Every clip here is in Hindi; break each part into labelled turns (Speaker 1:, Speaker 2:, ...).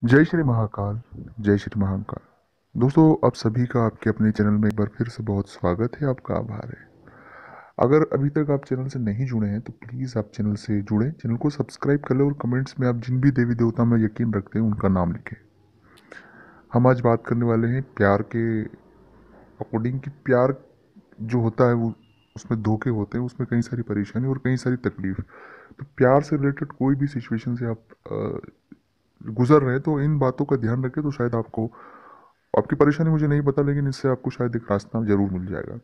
Speaker 1: जय श्री महाकाल। जय श्री महाकाल। दोस्तों, आप सभी का आपके अपने चैनल में एक बार फिर से बहुत स्वागत है। आपका आभार है। अगर अभी तक आप चैनल से नहीं जुड़े हैं तो प्लीज़ आप चैनल से जुड़ें, चैनल को सब्सक्राइब कर लें और कमेंट्स में आप जिन भी देवी देवता में यकीन रखते हैं उनका नाम लिखें। हम आज बात करने वाले हैं प्यार के अकॉर्डिंग कि प्यार जो होता है वो उसमें धोखे होते हैं, उसमें कई सारी परेशानी और कई सारी तकलीफ। तो प्यार से रिलेटेड कोई भी सिचुएशन से आप गुजर रहे हैं तो इन बातों का ध्यान रखें, तो शायद आपको आपकी परेशानी मुझे नहीं पता, लेकिन इससे आपको शायद एक रास्ता जरूर मिल जाएगा।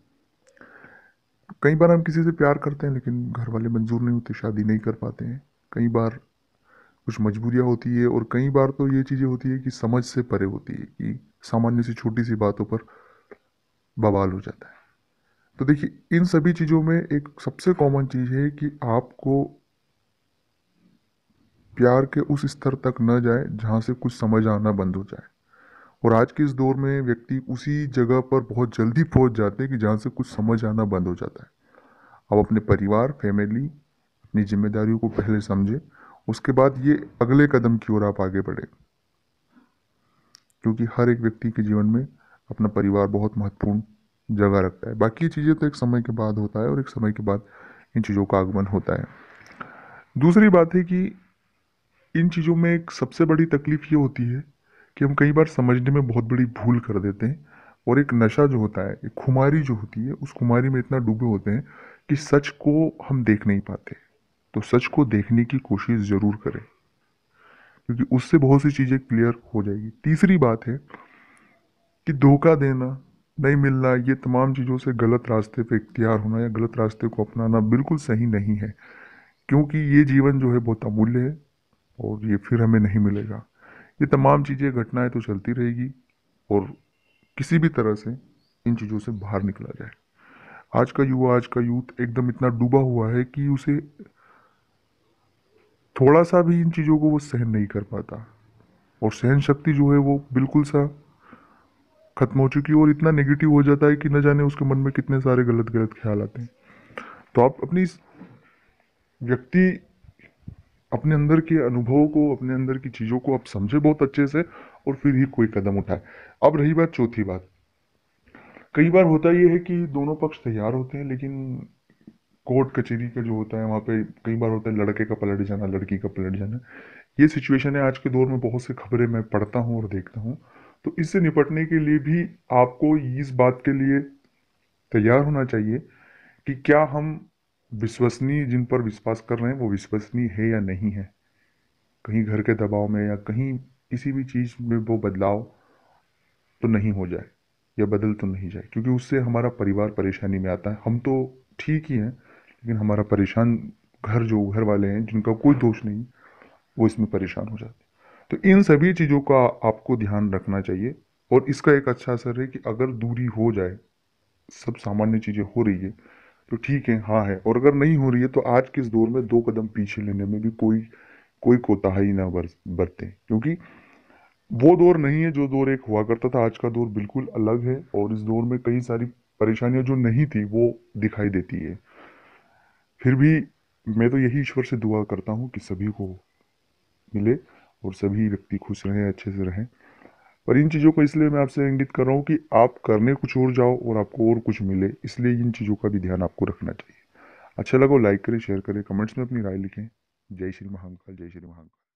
Speaker 1: कई बार हम किसी से प्यार करते हैं लेकिन घर वाले मंजूर नहीं होते, शादी नहीं कर पाते हैं। कई बार कुछ मजबूरियां होती है और कई बार तो ये चीज़ें होती है कि समझ से परे होती है, कि सामान्य सी छोटी सी बातों पर बवाल हो जाता है। तो देखिए, इन सभी चीज़ों में एक सबसे कॉमन चीज़ है कि आपको प्यार के उस स्तर तक न जाए जहाँ से कुछ समझ आना बंद हो जाए। और आज के इस दौर में व्यक्ति उसी जगह पर बहुत जल्दी पहुंच जाते हैं कि जहाँ से कुछ समझ आना बंद हो जाता है। अब अपने परिवार, फैमिली, अपनी जिम्मेदारियों को पहले समझे, उसके बाद ये अगले कदम की ओर आप आगे बढ़े। क्योंकि हर एक व्यक्ति के जीवन में अपना परिवार बहुत महत्वपूर्ण जगह रखता है। बाकी चीज़ें तो एक समय के बाद होता है और एक समय के बाद इन चीज़ों का आगमन होता है। दूसरी बात है कि इन चीज़ों में एक सबसे बड़ी तकलीफ ये होती है कि हम कई बार समझने में बहुत बड़ी भूल कर देते हैं। और एक नशा जो होता है, एक खुमारी जो होती है, उस खुमारी में इतना डूबे होते हैं कि सच को हम देख नहीं पाते। तो सच को देखने की कोशिश ज़रूर करें, क्योंकि उससे बहुत सी चीज़ें क्लियर हो जाएगी। तीसरी बात है कि धोखा देना, नहीं मिलना, ये तमाम चीज़ों से गलत रास्ते पे इख्तियार होना या गलत रास्ते को अपनाना बिल्कुल सही नहीं है। क्योंकि ये जीवन जो है बहुत अमूल्य है और ये फिर हमें नहीं मिलेगा। ये तमाम चीज़ें, घटनाएं तो चलती रहेगी और किसी भी तरह से इन चीज़ों से बाहर निकला जाए। आज का युवा, आज का यूथ एकदम इतना डूबा हुआ है कि उसे थोड़ा सा भी इन चीज़ों को वो सहन नहीं कर पाता। और सहन शक्ति जो है वो बिल्कुल सा खत्म हो चुकी है और इतना नेगेटिव हो जाता है कि न जाने उसके मन में कितने सारे गलत गलत ख्याल आते हैं। तो आप अपनी व्यक्ति अपने अंदर के अनुभवों को, अपने अंदर की चीज़ों को आप समझे बहुत अच्छे से और फिर ही कोई कदम उठाए। अब रही बात चौथी बात, कई बार होता ये है कि दोनों पक्ष तैयार होते हैं लेकिन कोर्ट कचहरी का जो होता है वहाँ पे कई बार होता है लड़के का पलट जाना, लड़की का पलट जाना। ये सिचुएशन है, आज के दौर में बहुत सी खबरें मैं पढ़ता हूँ और देखता हूँ। तो इससे निपटने के लिए भी आपको इस बात के लिए तैयार होना चाहिए कि क्या हम विश्वसनीय, जिन पर विश्वास कर रहे हैं वो विश्वसनीय है या नहीं है। कहीं घर के दबाव में या कहीं किसी भी चीज़ में वो बदलाव तो नहीं हो जाए या बदल तो नहीं जाए, क्योंकि उससे हमारा परिवार परेशानी में आता है। हम तो ठीक ही हैं लेकिन हमारा परेशान घर वाले हैं जिनका कोई दोष नहीं, वो इसमें परेशान हो जाते हैं। तो इन सभी चीज़ों का आपको ध्यान रखना चाहिए। और इसका एक अच्छा असर है कि अगर दूरी हो जाए, सब सामान्य चीज़ें हो रही है तो ठीक है, हाँ है। और अगर नहीं हो रही है तो आज के इस दौर में दो कदम पीछे लेने में भी कोई कोई कोताही ना बरते, क्योंकि वो दौर नहीं है जो दौर एक हुआ करता था। आज का दौर बिल्कुल अलग है और इस दौर में कई सारी परेशानियां जो नहीं थी वो दिखाई देती है। फिर भी मैं तो यही ईश्वर से दुआ करता हूँ कि सभी को मिले और सभी व्यक्ति खुश रहें, अच्छे से रहें। पर इन चीज़ों को इसलिए मैं आपसे इंगित कर रहा हूँ कि आप करने कुछ और जाओ और आपको और कुछ मिले, इसलिए इन चीज़ों का भी ध्यान आपको रखना चाहिए। अच्छा लगा लाइक करें, शेयर करें, कमेंट्स में अपनी राय लिखें। जय श्री महाकाल। जय श्री महाकाल।